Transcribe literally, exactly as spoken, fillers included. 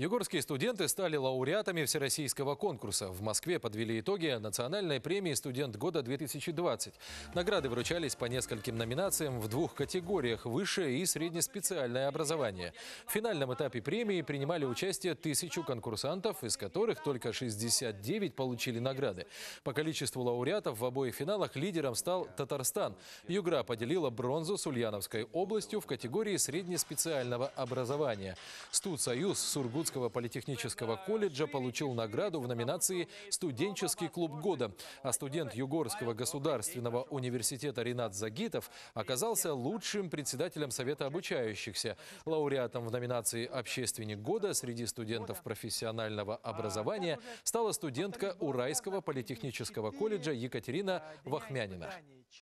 Югорские студенты стали лауреатами всероссийского конкурса. В Москве подвели итоги национальной премии «Студент года-две тысячи двадцать». Награды вручались по нескольким номинациям в двух категориях – высшее и среднеспециальное образование. В финальном этапе премии принимали участие тысячу конкурсантов, из которых только шестьдесят девять получили награды. По количеству лауреатов в обоих финалах лидером стал Татарстан. Югра поделила бронзу с Ульяновской областью в категории среднеспециального образования. Студсоюз Сургутского политехнического колледжа получил награду в номинации «Студенческий клуб года», а студент Югорского государственного университета Ринат Загитов оказался лучшим председателем Совета обучающихся. Лауреатом в номинации «Общественник года» среди студентов профессионального образования стала студентка Уральского политехнического колледжа Екатерина Вахмянина.